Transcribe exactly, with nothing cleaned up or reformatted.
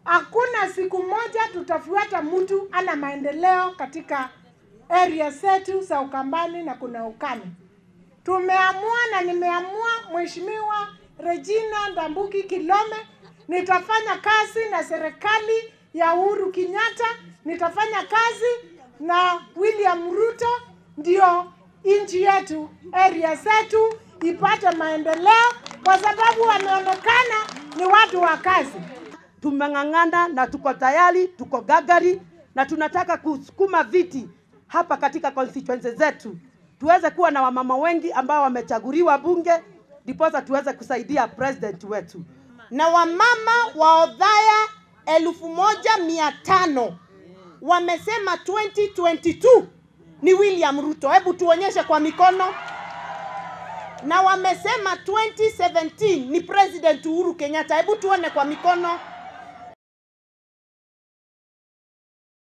hakuna siku moja tutafuata mtu ana maendeleo katika area zetu za Ukambani na kuna ukame. Tumeamua na nimeamua Mheshimiwa Regina Ndambuki Kilome, nitafanya kazi na serikali ya Uhuru Kenyatta, nitafanya kazi na William Ruto, ndio nchi yetu, area zetu ipate maendeleo, kwa sababu wameonekana ni watu wa kazi. Tumeng'ang'ana na tuko tayari, tuko gagari na tunataka kusukuma viti hapa katika constituency zetu. Tuweze kuwa na wamama wengi ambao wamechaguliwa bunge, ndiposa tuweze kusaidia president wetu. Na wamama wa Othaya elfu moja mia tano wamesema twenty twenty-two ni William Ruto. Hebu tuonyeshe kwa mikono. Na wamesema twenty seventeen ni President Uhuru Kenyatta. Hebu tuone kwa mikono.